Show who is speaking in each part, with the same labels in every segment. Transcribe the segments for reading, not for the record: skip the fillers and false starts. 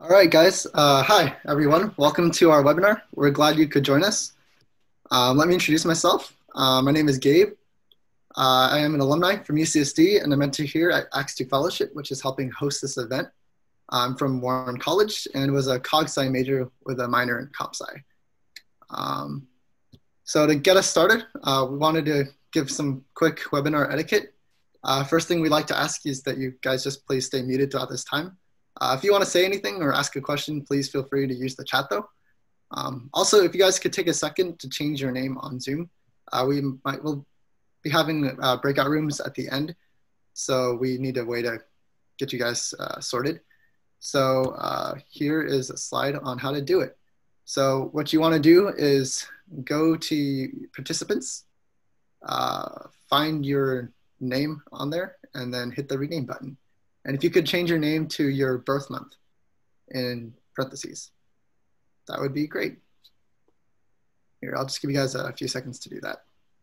Speaker 1: All right, guys. Hi, everyone. Welcome to our webinar. We're glad you could join us. Let me introduce myself. My name is Gabe. I am an alumni from UCSD and a mentor here at Axe2 Fellowship, which is helping host this event. I'm from Warren College and was a cog-sci major with a minor in comp-sci. So to get us started, we wanted to give some quick webinar etiquette. First thing we'd like to ask is that you guys just please stay muted throughout this time. If you want to say anything or ask a question, please feel free to use the chat though. Also, if you guys could take a second to change your name on Zoom, we'll be having breakout rooms at the end. So we need a way to get you guys sorted. So here is a slide on how to do it. So what you want to do is go to participants, find your name on there, and then hit the rename button. And if you could change your name to your birth month in parentheses, that would be great. Here, I'll just give you guys a few seconds to do that.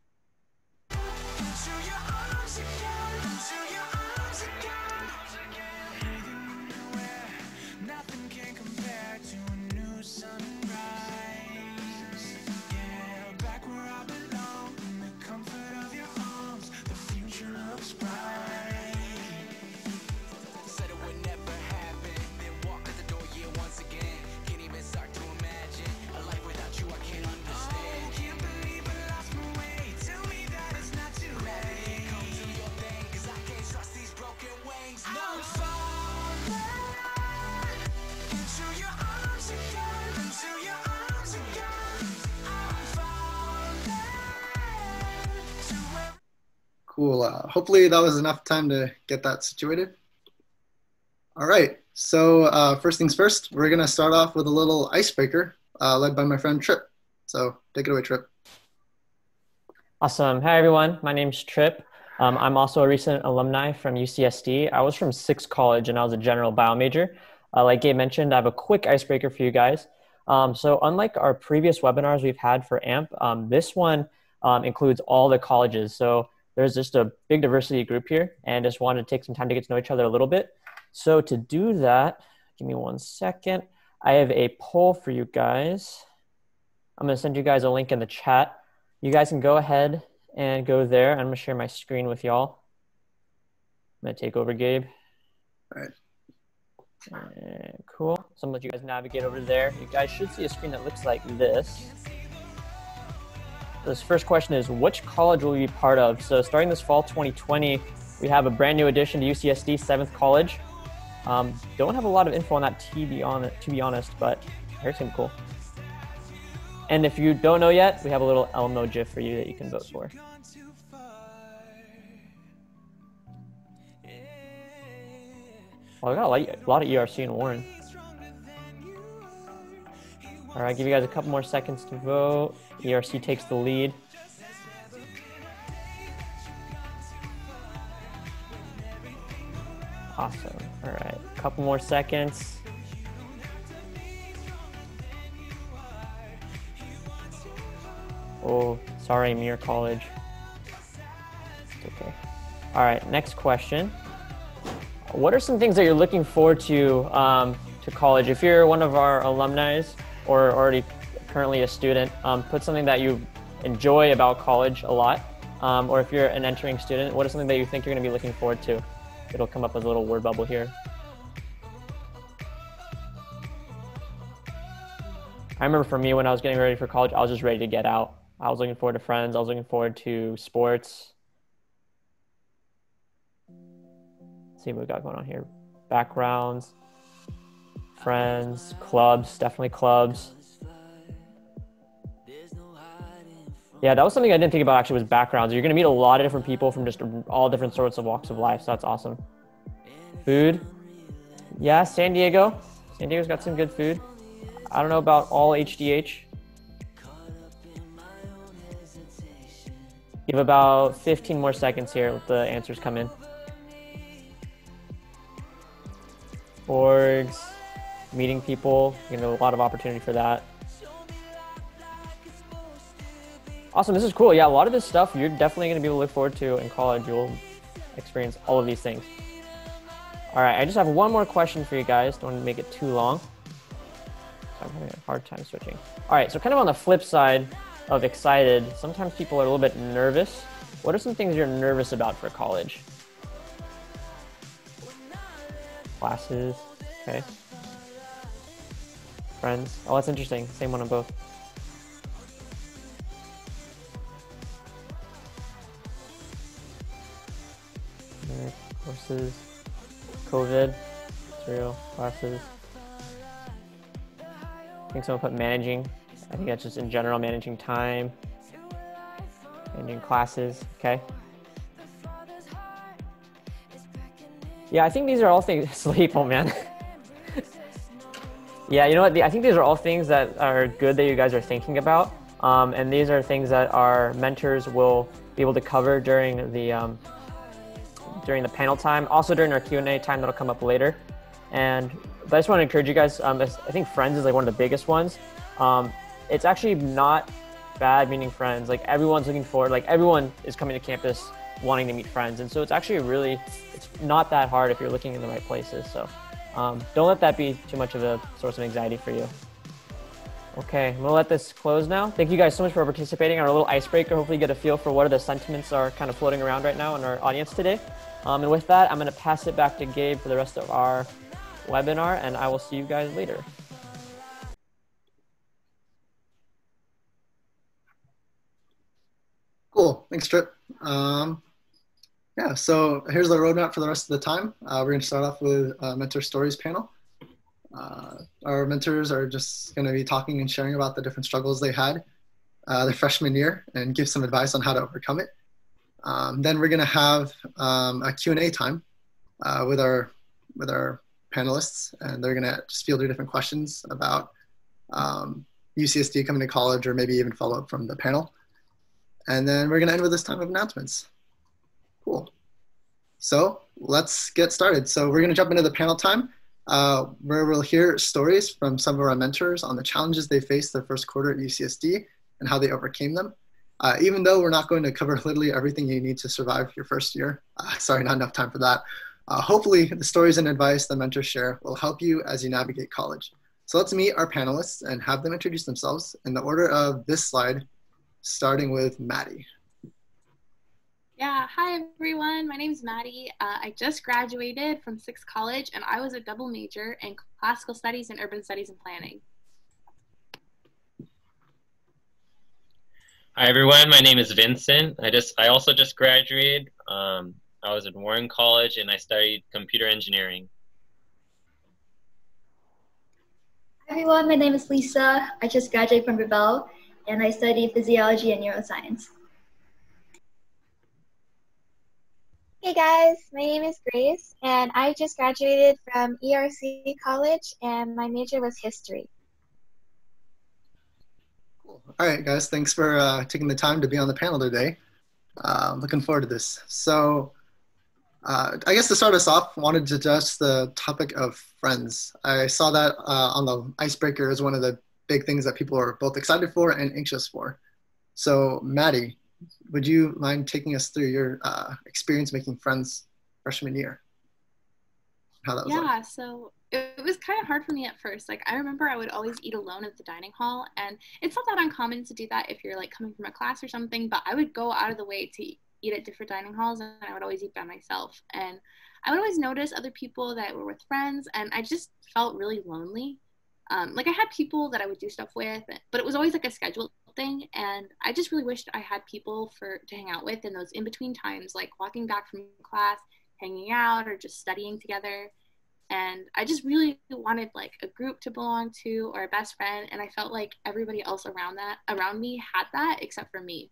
Speaker 1: Cool. Hopefully that was enough time to get that situated. All right. So first things first, we're going to start off with a little icebreaker led by my friend Trip. So take it away, Trip.
Speaker 2: Awesome. Hi, everyone. My name's Trip. I'm also a recent alumni from UCSD. I was from Sixth College and I was a general bio major. Like Gabe mentioned, I have a quick icebreaker for you guys. So unlike our previous webinars we've had for AMP, this one includes all the colleges. So there's just a big diversity group here and just wanted to take some time to get to know each other a little bit. So to do that, give me 1 second. I have a poll for you guys. I'm going to send you guys a link in the chat. You guys can go ahead and go there. I'm going to share my screen with y'all. I'm going to take over, Gabe.
Speaker 1: All right.
Speaker 2: Cool. So I'm going to let you guys navigate over there. You guys should see a screen that looks like this. This first question is, which college will you be part of? So starting this fall 2020, we have a brand new addition to UCSD, 7th College. Don't have a lot of info on that to be honest, but here's something cool. And if you don't know yet, we have a little Elmo GIF for you that you can vote for. Well, I got a lot of ERC in Warren. All right, give you guys a couple more seconds to vote. ERC takes the lead. Awesome. All right, a couple more seconds. Oh, sorry, Muir College. It's okay. All right, next question. What are some things that you're looking forward to college? If you're one of our alumni or already currently a student, put something that you enjoy about college a lot. Or if you're an entering student, what is something that you think you're going to be looking forward to? It'll come up as a little word bubble here. I remember for me, when I was getting ready for college, I was just ready to get out. I was looking forward to friends. I was looking forward to sports. Let's see what we got going on here. Backgrounds, friends, clubs, definitely clubs. Yeah, that was something I didn't think about actually, was backgrounds. You're going to meet a lot of different people from just all different sorts of walks of life. So that's awesome. Food. Yeah, San Diego. San Diego's got some good food. I don't know about all HDH. Give about 15 more seconds here. Let the answers come in. Orgs, meeting people. You know, a lot of opportunity for that. Awesome, this is cool. Yeah, a lot of this stuff you're definitely going to be able to look forward to in college. You'll experience all of these things. All right, I just have one more question for you guys. Don't want to make it too long. I'm having a hard time switching. All right, so kind of on the flip side of excited, sometimes people are a little bit nervous. What are some things you're nervous about for college? Classes, okay. Friends. Oh, that's interesting. Same one on both. Courses, COVID, material, classes. I think someone put managing. I think that's just in general, managing time, managing classes, okay. Yeah, I think these are all things, sleep, oh man. Yeah, you know what, I think these are all things that are good that you guys are thinking about. And these are things that our mentors will be able to cover during the panel time, also during our Q&A time that'll come up later. But I just want to encourage you guys, I think friends is like one of the biggest ones. It's actually not bad meeting friends. Like everyone's looking forward, like everyone is coming to campus wanting to meet friends. And so it's actually it's not that hard if you're looking in the right places. So don't let that be too much of a source of anxiety for you. Okay, I'm gonna let this close now. Thank you guys so much for participating on our little icebreaker. Hopefully you get a feel for what are the sentiments are kind of floating around right now in our audience today. And with that, I'm gonna pass it back to Gabe for the rest of our webinar, and I will see you guys later.
Speaker 1: Cool, thanks, Trip. Yeah, so here's the roadmap for the rest of the time. We're going to start off with a Mentor Stories panel. Our mentors are just going to be talking and sharing about the different struggles they had their freshman year and give some advice on how to overcome it. Then we're going to have a Q&A time with our panelists, and they're going to just field different questions about UCSD coming to college, or maybe even follow up from the panel. And then we're going to end with this time of announcements. Cool. So let's get started. So we're going to jump into the panel time where we'll hear stories from some of our mentors on the challenges they faced their first quarter at UCSD and how they overcame them. Even though we're not going to cover literally everything you need to survive your first year, sorry, not enough time for that. Hopefully the stories and advice the mentors share will help you as you navigate college. So let's meet our panelists and have them introduce themselves in the order of this slide, starting with Maddie.
Speaker 3: Yeah, hi everyone. My name is Maddie. I just graduated from 6th College, and I was a double major in classical studies and urban studies and planning.
Speaker 4: Hi everyone, my name is Vincent. I also just graduated. I was at Warren College and I studied computer engineering.
Speaker 5: Hi everyone, my name is Lisa. I just graduated from Rebel and I study physiology and neuroscience.
Speaker 6: Hey guys, my name is Grace, and I just graduated from ERC College, and my major was history.
Speaker 1: Cool. All right, guys, thanks for taking the time to be on the panel today. Looking forward to this. So I guess to start us off, I wanted to address the topic of friends. I saw that on the icebreaker as one of the big things that people are both excited for and anxious for. So Maddie, would you mind taking us through your experience making friends freshman year? How that was like?
Speaker 3: So it was kind of hard for me at first. Like, I remember I would always eat alone at the dining hall, and it's not that uncommon to do that if you're like coming from a class or something, but I would go out of the way to eat at different dining halls, and I would always eat by myself. And I would always notice other people that were with friends, and I just felt really lonely. Like, I had people that I would do stuff with, but it was always like a scheduled thing, and I just really wished I had people to hang out with in those in-between times, like walking back from class, hanging out, or just studying together. And I just really wanted like a group to belong to or a best friend, and I felt like everybody else around me had that except for me.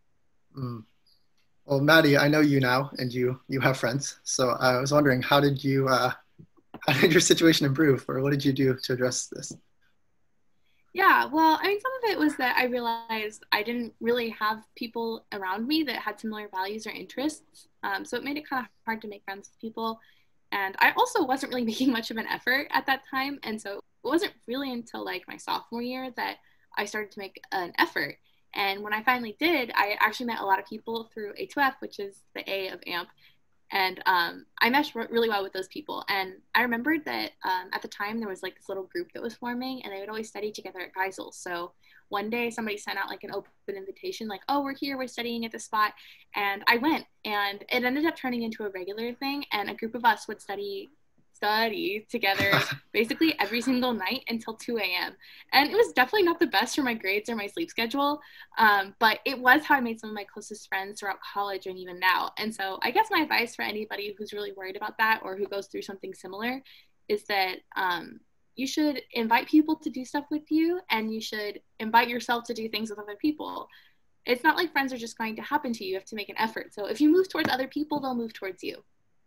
Speaker 1: Well, Maddie, I know you now, and you have friends, so I was wondering, how did your situation improve, or what did you do to address this?
Speaker 3: Yeah, well, I mean, some of it was that I realized I didn't really have people around me that had similar values or interests. So it made it kind of hard to make friends with people. And I also wasn't really making much of an effort at that time. And so it wasn't really until like my sophomore year that I started to make an effort. And when I finally did, I actually met a lot of people through A2F, which is the A of AMP. And I meshed really well with those people. And I remembered that at the time there was like this little group that was forming, and they would always study together at Geisel. So one day somebody sent out like an open invitation, like, oh, we're here, we're studying at the spot. And I went, and it ended up turning into a regular thing. And a group of us would study together basically every single night until 2 a.m. And it was definitely not the best for my grades or my sleep schedule, but it was how I made some of my closest friends throughout college and even now. And so I guess my advice for anybody who's really worried about that or who goes through something similar is that you should invite people to do stuff with you, and you should invite yourself to do things with other people. It's not like friends are just going to happen to you. You have to make an effort. So if you move towards other people, they'll move towards you.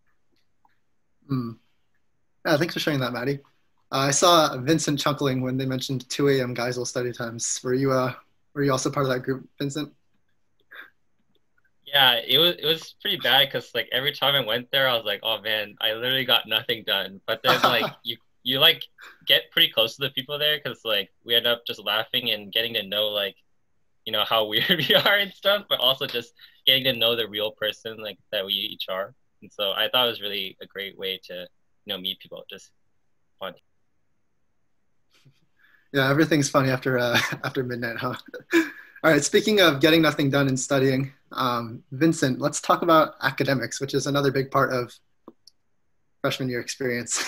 Speaker 1: Yeah, thanks for sharing that, Maddie. I saw Vincent chuckling when they mentioned 2 a.m. Geisel study times. Were you also part of that group, Vincent?
Speaker 4: Yeah, it was pretty bad because like every time I went there, I was like, oh man, I literally got nothing done. But then like you like get pretty close to the people there because like we end up just laughing and getting to know like, you know, how weird we are and stuff, but also just getting to know the real person like that we each are. And so I thought it was really a great way to, you know, meet people. Just fun.
Speaker 1: Yeah, everything's funny after after midnight, huh? All right, speaking of getting nothing done and studying, Vincent, let's talk about academics, which is another big part of freshman year experience.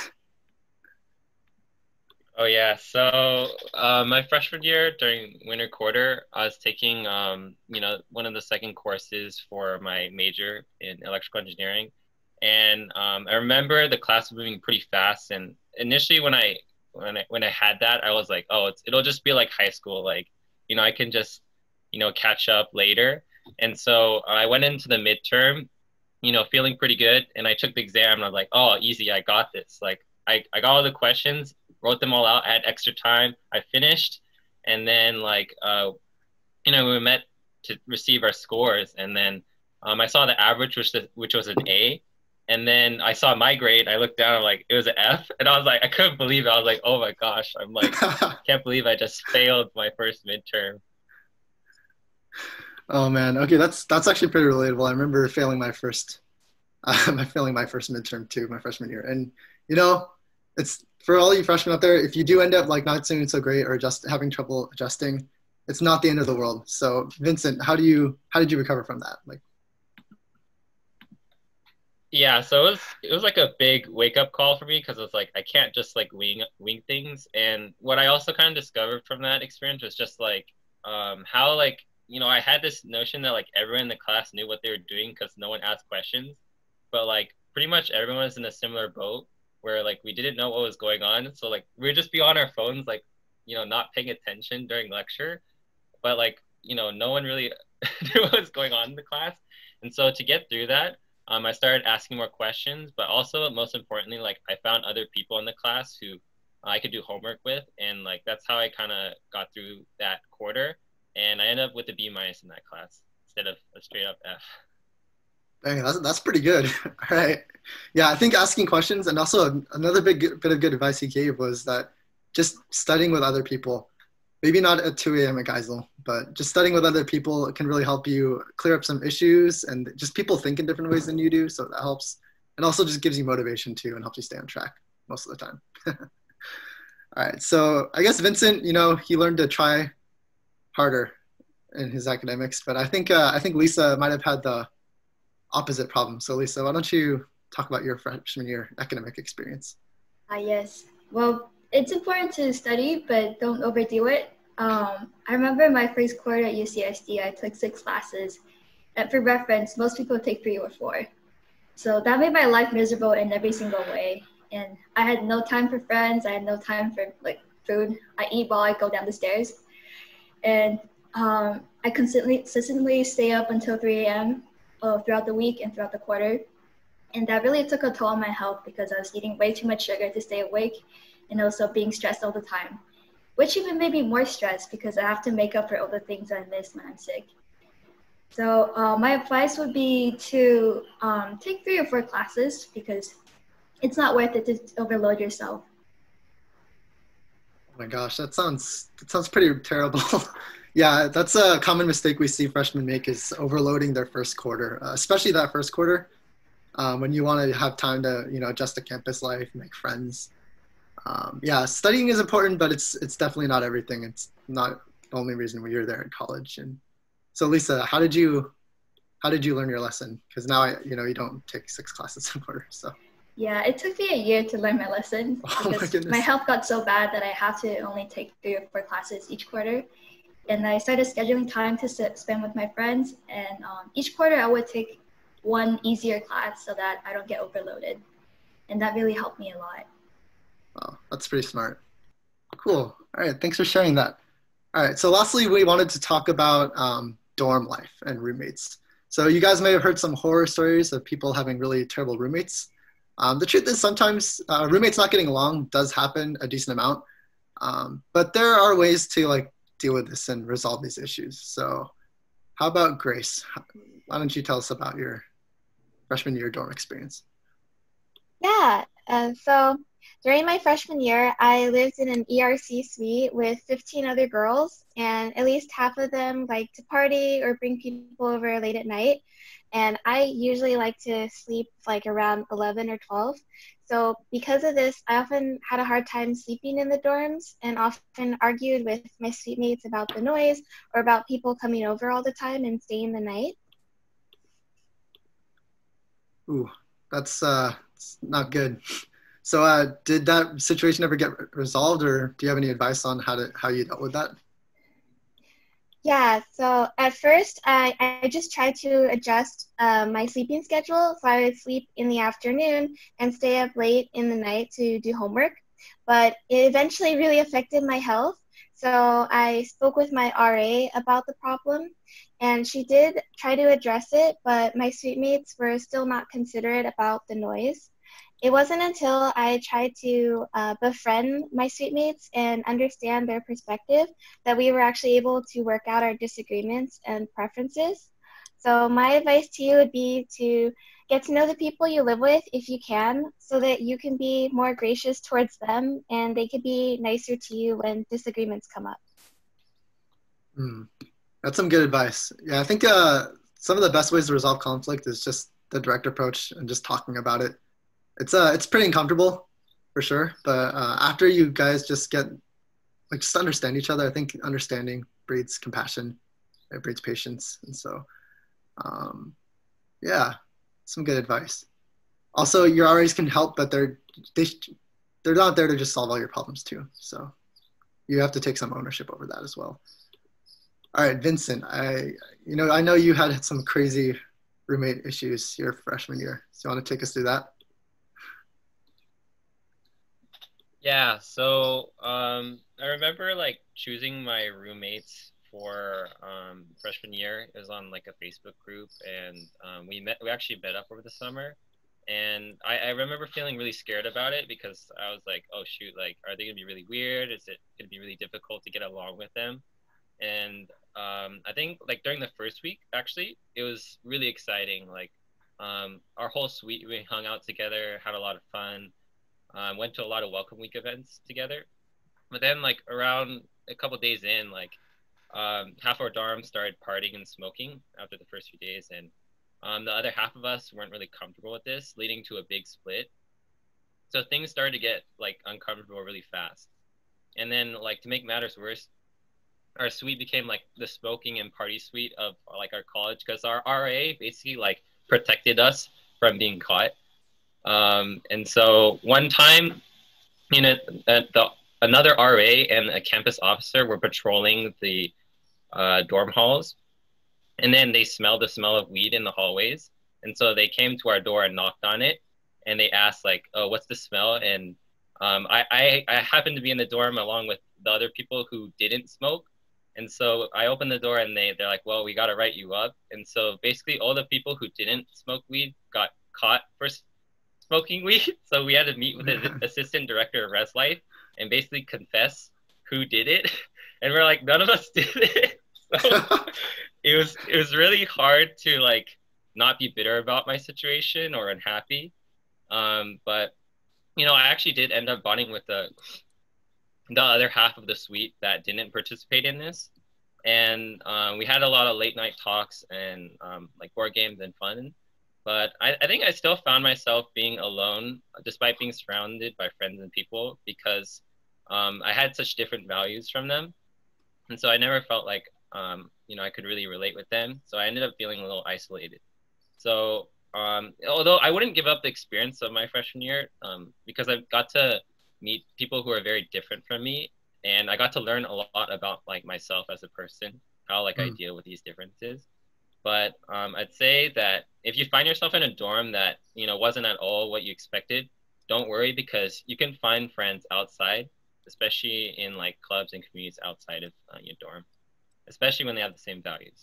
Speaker 4: Oh yeah, so my freshman year during winter quarter, I was taking you know, one of the second courses for my major in electrical engineering. And I remember the class was moving pretty fast. And initially, when I had that, I was like, oh, it'll just be like high school, like, you know, I can just, you know, catch up later. And so I went into the midterm, you know, feeling pretty good. And I took the exam, and I was like, oh, easy, I got this. Like, I got all the questions, wrote them all out. I had extra time. I finished, and then like, you know, we met to receive our scores, and then I saw the average, which was an A. And then I saw my grade. I looked down. I'm like, it was an F, and I was like, I couldn't believe it. I was like, oh my gosh, I'm like, can't believe I just failed my first midterm.
Speaker 1: Oh man, okay, that's actually pretty relatable. I remember failing my first midterm too, my freshman year. And you know, it's for all you freshmen out there, if you do end up like not doing so great or just having trouble adjusting, it's not the end of the world. So Vincent, how did you recover from that? Like,
Speaker 4: Yeah, so it was like a big wake up call for me because it's like I can't just like wing things. And what I also kind of discovered from that experience was just like how like, you know, I had this notion that like everyone in the class knew what they were doing because no one asked questions, but like pretty much everyone was in a similar boat where like we didn't know what was going on. So like we would just be on our phones, like, you know, not paying attention during lecture, but like, you know, no one really knew what was going on in the class. And so to get through that, I started asking more questions, but also most importantly, like I found other people in the class who I could do homework with. And like, that's how I kind of got through that quarter. And I ended up with a B- in that class instead of a straight up F.
Speaker 1: dang, that's pretty good. All right. Yeah, I think asking questions, and also another bit of good advice he gave was that just studying with other people, maybe not at 2 a.m. at Geisel, but just studying with other people can really help you clear up some issues, and just people think in different ways than you do. So that helps. And also just gives you motivation too and helps you stay on track most of the time. All right. So I guess Vincent, you know, he learned to try harder in his academics, but I think Lisa might have had the opposite problem. So Lisa, why don't you talk about your freshman year academic experience?
Speaker 5: Yes. Well, it's important to study, but don't overdo it. I remember my first quarter at UCSD, I took 6 classes. And for reference, most people take 3 or 4. So that made my life miserable in every single way. And I had no time for friends. I had no time for like food. I eat while I go down the stairs. And I consistently stay up until 3 a.m. Throughout the week and throughout the quarter. And that really took a toll on my health because I was eating way too much sugar to stay awake and also being stressed all the time, which even made me more stressed because I have to make up for all the things I miss when I'm sick. So my advice would be to take 3 or 4 classes because it's not worth it to overload yourself.
Speaker 1: Oh my gosh, that sounds pretty terrible. Yeah, that's a common mistake we see freshmen make is overloading their first quarter, especially that first quarter. when you want to have time to, adjust to campus life, make friends. Yeah, studying is important, but it's definitely not everything. It's not the only reason you're there in college. And so, Lisa, how did you learn your lesson? Because now you don't take 6 classes in order. So.
Speaker 5: Yeah, it took me a year to learn my lesson
Speaker 1: Oh my
Speaker 5: because
Speaker 1: goodness.
Speaker 5: my health got so bad that I had to only take 3 or 4 classes each quarter. And I started scheduling time to spend with my friends. And each quarter I would take one easier class so that I don't get overloaded. And that really helped me a lot.
Speaker 1: Wow, that's pretty smart. Cool. All right, thanks for sharing that. All right, so lastly, we wanted to talk about dorm life and roommates. So you guys may have heard some horror stories of people having really terrible roommates. The truth is sometimes roommates not getting along does happen a decent amount, but there are ways to deal with this and resolve these issues. So how about Grace? Why don't you tell us about your freshman year dorm experience?
Speaker 6: Yeah, so during my freshman year, I lived in an ERC suite with 15 other girls, and at least half of them like to party or bring people over late at night. And I usually like to sleep like around 11 or 12. So because of this, I often had a hard time sleeping in the dorms and often argued with my suite mates about the noise or about people coming over all the time and staying the night.
Speaker 1: Ooh, that's not good. So did that situation ever get resolved, or do you have any advice on how you dealt with that?
Speaker 6: Yeah, so at first I just tried to adjust my sleeping schedule. So I would sleep in the afternoon and stay up late in the night to do homework. But it eventually really affected my health. So I spoke with my RA about the problem, and she did try to address it, but my suite mates were still not considerate about the noise. It wasn't until I tried to befriend my suite mates and understand their perspective that we were actually able to work out our disagreements and preferences. So my advice to you would be to get to know the people you live with if you can, so that you can be more gracious towards them and they could be nicer to you when disagreements come up.
Speaker 1: That's some good advice. Yeah, I think some of the best ways to resolve conflict is just the direct approach and just talking about it. It's pretty uncomfortable for sure, but after you guys just just understand each other, I think understanding breeds compassion, it breeds patience, and so yeah, some good advice. Also, your RAs can help, but they're not there to just solve all your problems too. So you have to take some ownership over that as well. All right, Vincent, I know you had some crazy roommate issues your freshman year. So you want to take us through that?
Speaker 4: Yeah, so I remember choosing my roommates for freshman year. It was on a Facebook group, and we actually met up over the summer. And I remember feeling really scared about it because I was like, oh shoot, are they gonna be really weird? Is it gonna be really difficult to get along with them? And I think during the first week, actually, it was really exciting. Our whole suite, we hung out together, had a lot of fun. Went to a lot of welcome week events together, but then around a couple days in, half our dorm started partying and smoking after the first few days, and the other half of us weren't really comfortable with this, leading to a big split. So things started to get uncomfortable really fast, and then to make matters worse, our suite became the smoking and party suite of our college, because our RA basically protected us from being caught. And so one time, another RA and a campus officer were patrolling the dorm halls, and then they smelled the smell of weed in the hallways. And so they came to our door and knocked on it, and they asked oh, what's the smell? And I happened to be in the dorm along with the other people who didn't smoke. And so I opened the door, and they're like, well, we got to write you up. And so basically all the people who didn't smoke weed got caught for smoking weed. So we had to meet with the assistant director of Res Life and basically confess who did it. And we're like, none of us did it. So it was really hard to not be bitter about my situation or unhappy. But I actually did end up bonding with the other half of the suite that didn't participate in this. And we had a lot of late night talks and board games and fun. But I think I still found myself being alone despite being surrounded by friends and people because I had such different values from them. And so I never felt like, I could really relate with them. So I ended up feeling a little isolated. So although I wouldn't give up the experience of my freshman year because I got to meet people who are very different from me. And I got to learn a lot about like myself as a person, how like I deal with these differences. But I'd say that if you find yourself in a dorm that, wasn't at all what you expected, don't worry because you can find friends outside, especially in like clubs and communities outside of your dorm, especially when they have the same values.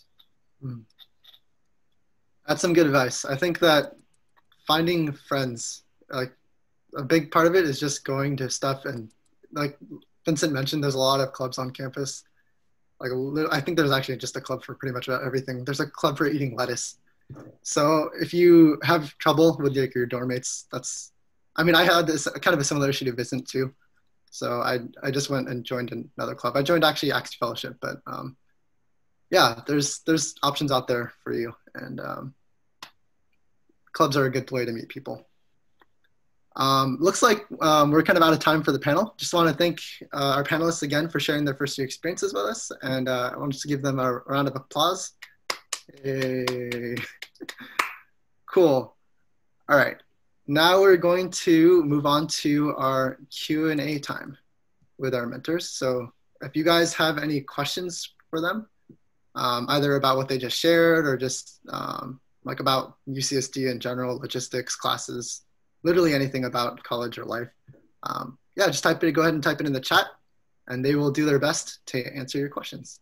Speaker 1: That's some good advice. I think that finding friends, like a big part of it is just going to stuff, and like Vincent mentioned, there's a lot of clubs on campus. Like I think there's actually just a club for pretty much everything. There's a club for eating lettuce. So if you have trouble with like your dorm mates, I had this kind of a similar issue to Vincent too. So I just went and joined another club. I joined actually Axe Fellowship, but yeah, there's options out there for you, and clubs are a good way to meet people. Looks like we're kind of out of time for the panel. Just want to thank our panelists again for sharing their first year experiences with us, and I want to give them a round of applause. Yay. Cool. All right. Now we're going to move on to our Q&A time with our mentors. So if you guys have any questions for them, either about what they just shared or just like about UCSD in general, logistics, classes, literally anything about college or life, yeah, just go ahead and type it in the chat and they will do their best to answer your questions.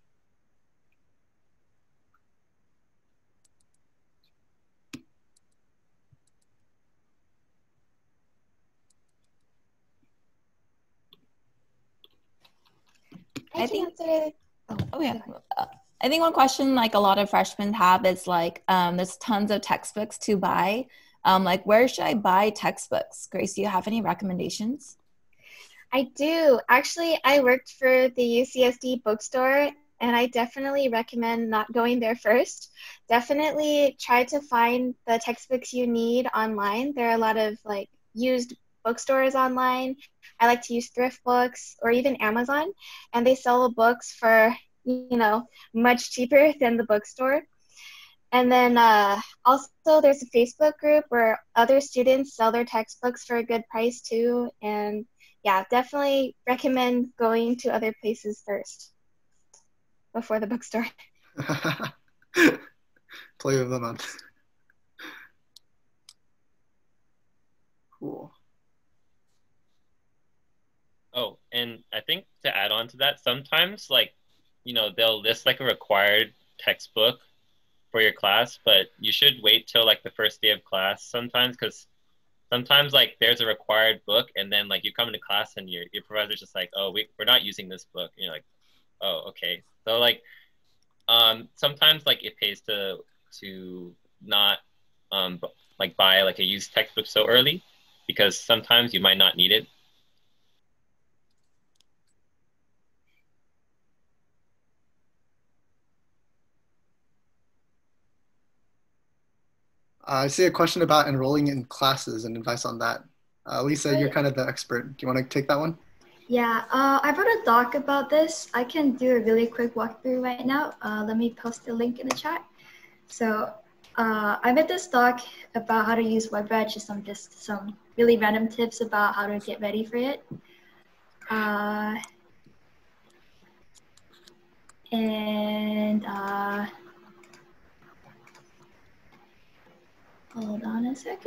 Speaker 7: I think one question like a lot of freshmen have is like there's tons of textbooks to buy. Like where should I buy textbooks? Grace, do you have any recommendations?
Speaker 6: I do. Actually, I worked for the UCSD bookstore and I definitely recommend not going there first. Definitely try to find the textbooks you need online. There are a lot of like used bookstores online. I like to use thrift books or even Amazon, and they sell books for, much cheaper than the bookstore. And then also there's a Facebook group where other students sell their textbooks for a good price too. And yeah, definitely recommend going to other places first before the bookstore.
Speaker 1: Play of the month. Cool.
Speaker 4: Oh, and I think to add on to that, sometimes they'll list like a required textbook for your class, but you should wait till like the first day of class sometimes, because sometimes like there's a required book and then like you come into class and your professor's just like, oh, we're not using this book. And you're like, oh, okay. So like sometimes like it pays to not like buy like a used textbook so early, because sometimes you might not need it.
Speaker 1: I see a question about enrolling in classes and advice on that. Lisa, you're kind of the expert. Do you want to take that one?
Speaker 5: Yeah, I wrote a doc about this. I can do a really quick walkthrough right now. Let me post the link in the chat. So I made this doc about how to use WebReg, just some really random tips about how to get ready for it. Hold on a second.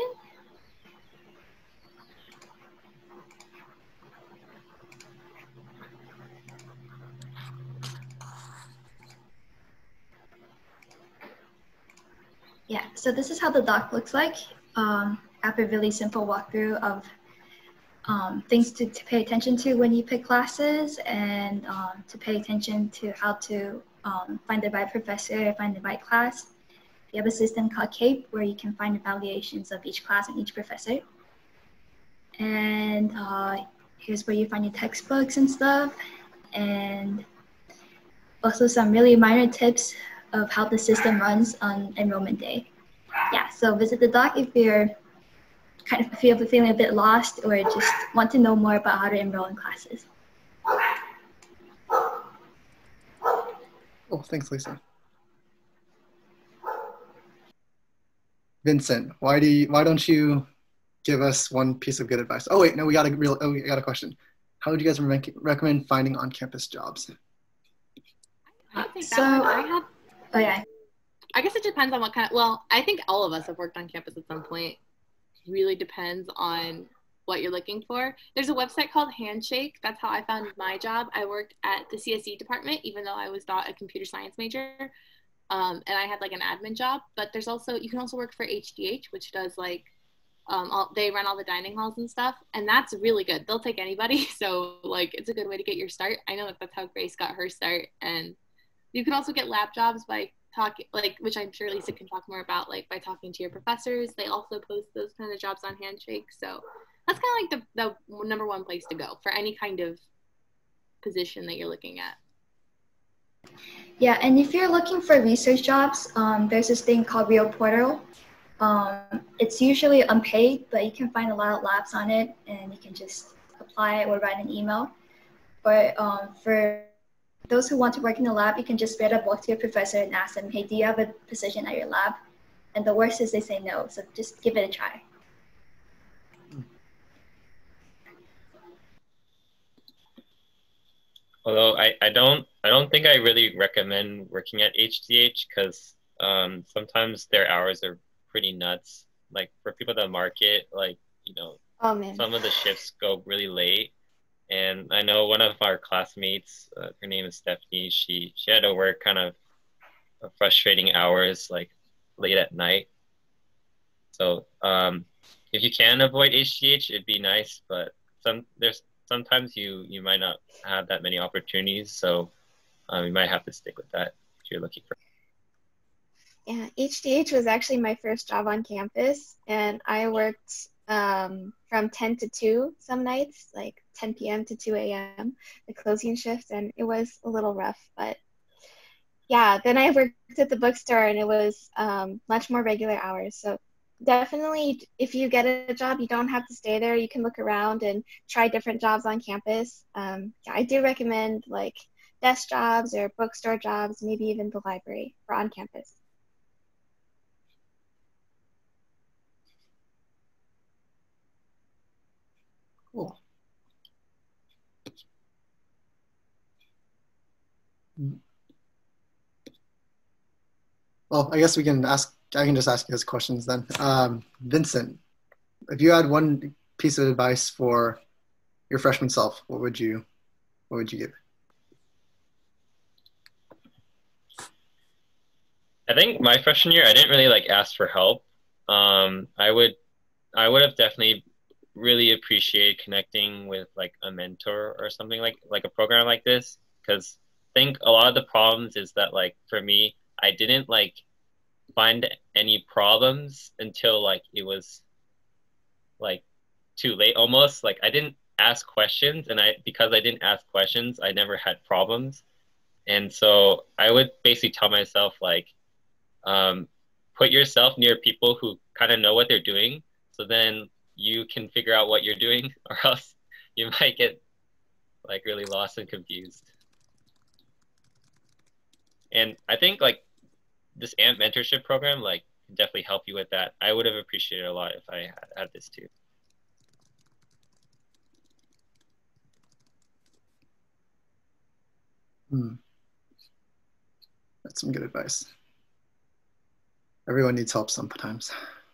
Speaker 5: Yeah, so this is how the doc looks like. After a really simple walkthrough of things to pay attention to when you pick classes, and to pay attention to how to find the right professor, find the right class. We have a system called CAPE where you can find evaluations of each class and each professor. And here's where you find your textbooks and stuff. And also some really minor tips of how the system runs on enrollment day. Yeah, so visit the doc if you're kind of feeling a bit lost or just want to know more about how to enroll in classes.
Speaker 1: Oh, thanks, Lisa. Vincent, why don't you give us one piece of good advice? Oh wait, no, we got a question. How would you guys recommend finding on-campus jobs?
Speaker 3: I think
Speaker 5: So, oh yeah.
Speaker 3: I guess it depends on what kind of, well, I think all of us have worked on campus at some point. Really depends on what you're looking for. There's a website called Handshake. That's how I found my job. I worked at the CSE department, even though I was not a computer science major. And I had like an admin job, but you can also work for HDH, which does like, they run all the dining halls and stuff. And that's really good. They'll take anybody. So like, it's a good way to get your start. I know that's how Grace got her start. And you can also get lab jobs by which I'm sure Lisa can talk more about, like by talking to your professors. They also post those kind of jobs on Handshake. So that's kind of like the number one place to go for any kind of position that you're looking at.
Speaker 5: Yeah, and if you're looking for research jobs, there's this thing called Real Portal. It's usually unpaid, but you can find a lot of labs on it, and you can just apply or write an email. But for those who want to work in the lab, you can just straight up walk to your professor and ask them, hey, do you have a position at your lab? And the worst is they say no, so just give it a try.
Speaker 4: Although I don't think I really recommend working at HDH because sometimes their hours are pretty nuts. Like for people that market, like, you know,
Speaker 6: Oh man.
Speaker 4: some of the shifts go really late. And I know one of our classmates, her name is Stephanie, she had to work kind of frustrating hours, like late at night. So if you can avoid HDH, it'd be nice, but sometimes you might not have that many opportunities, so you might have to stick with that if you're looking for.
Speaker 6: Yeah, HDH was actually my first job on campus, and I worked from 10 to 2 some nights, like 10 p.m. to 2 a.m., the closing shift, and it was a little rough. But yeah, then I worked at the bookstore, and it was much more regular hours. So definitely, if you get a job, you don't have to stay there. You can look around and try different jobs on campus. Yeah, I do recommend like desk jobs or bookstore jobs, maybe even the library for on campus.
Speaker 1: Cool. Well, I guess I can just ask you guys questions then. Vincent, if you had one piece of advice for your freshman self, what would you give?
Speaker 4: I think my freshman year, I didn't really like ask for help. I would have definitely really appreciated connecting with like a mentor or something like a program like this, because I think a lot of the problems is that like for me, I didn't like find any problems until like it was like too late almost. Like I didn't ask questions, and because I didn't ask questions, I never had problems. And so I would basically tell myself like, put yourself near people who kind of know what they're doing, so then you can figure out what you're doing, or else you might get like really lost and confused. And I think like this AMP mentorship program like can definitely help you with that. I would have appreciated it a lot if I had this too.
Speaker 1: That's some good advice. Everyone needs help sometimes.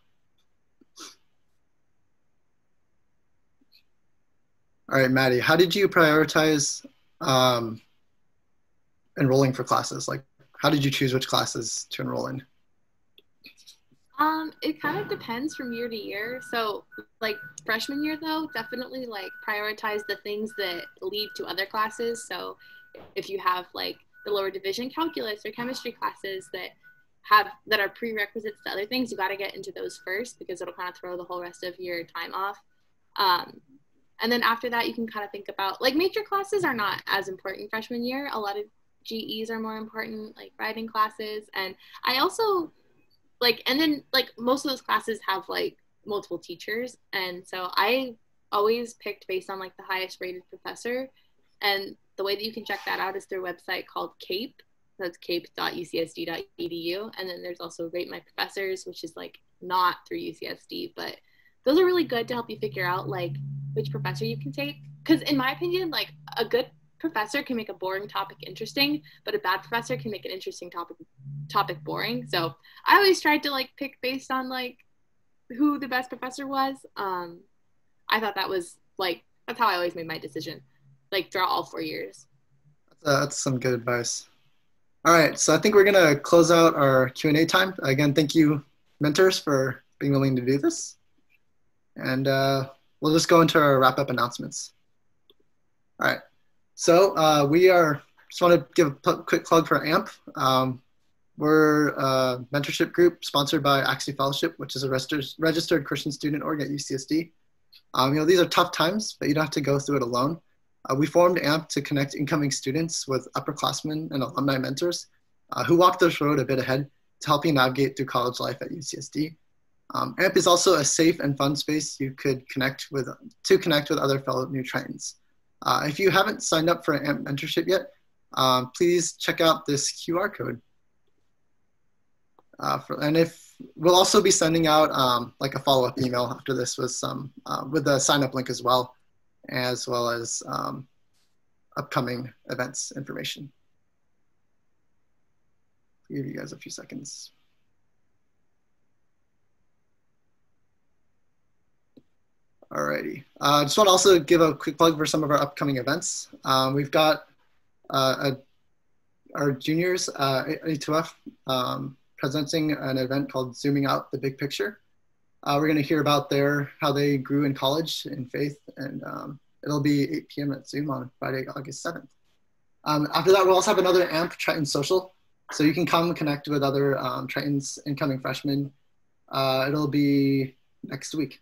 Speaker 1: All right, Maddie, how did you prioritize enrolling for classes? Like, how did you choose which classes to enroll in?
Speaker 3: It kind of depends from year to year. So like freshman year though, definitely like prioritize the things that lead to other classes. So if you have like the lower division calculus or chemistry classes that are prerequisites to other things, you got to get into those first, because it'll kind of throw the whole rest of your time off. And then after that, you can kind of think about like major classes are not as important freshman year. A lot of GEs are more important, like writing classes. And I also like, and then like most of those classes have like multiple teachers, and so I always picked based on like the highest rated professor. And the way that you can check that out is their website called CAPE. That's cape.ucsd.edu. And then there's also Rate My Professors, which is like not through UCSD, but those are really good to help you figure out like which professor you can take. Because in my opinion, like a good professor can make a boring topic interesting, but a bad professor can make an interesting topic boring. So I always tried to like pick based on like who the best professor was. I thought that was like, that's how I always made my decision, like throughout all 4 years.
Speaker 1: That's some good advice. All right, so I think we're gonna close out our Q&A time. Again, thank you, mentors, for being willing to do this. And we'll just go into our wrap-up announcements. All right, so we just want to give a quick plug for AMP. We're a mentorship group sponsored by Axie Fellowship, which is a registered Christian student org at UCSD. These are tough times, but you don't have to go through it alone. We formed AMP to connect incoming students with upperclassmen and alumni mentors who walk this road a bit ahead to help you navigate through college life at UCSD. AMP is also a safe and fun space you could connect with other fellow new Tritons. If you haven't signed up for AMP mentorship yet, please check out this QR code. We'll also be sending out like a follow-up email after this with the sign-up link as well as upcoming events information. I'll give you guys a few seconds. Alrighty. I just want to also give a quick plug for some of our upcoming events. We've got our juniors, A2F, presenting an event called Zooming Out the Big Picture. We're going to hear about how they grew in college in faith, and it'll be 8 p.m. at Zoom on Friday, August 7th. After that, we'll also have another AMP Triton Social, so you can come connect with other Tritons, incoming freshmen. It'll be next week.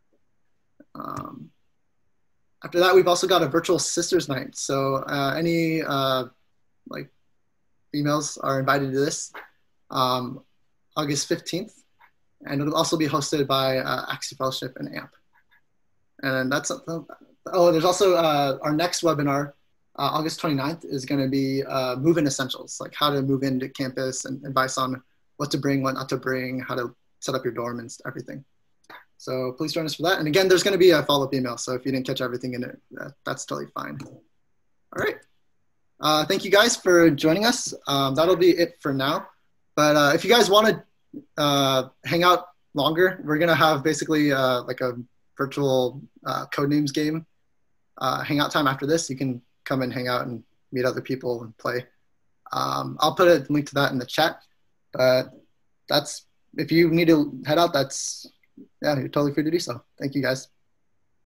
Speaker 1: After that, we've also got a virtual Sisters Night, so any like females are invited to this August 15th. And it'll also be hosted by Axie Fellowship and AMP. And there's also our next webinar, August 29th, is going to be move-in essentials, like how to move into campus and advice on what to bring, what not to bring, how to set up your dorm and everything. So please join us for that. And again, there's going to be a follow-up email. So if you didn't catch everything in it, that's totally fine. All right. Thank you guys for joining us. That'll be it for now. But if you guys want to hang out longer, we're going to have basically like a virtual Codenames game hangout time after this. You can come and hang out and meet other people and play. I'll put a link to that in the chat. But if you need to head out, you're totally free to do so. Thank you guys.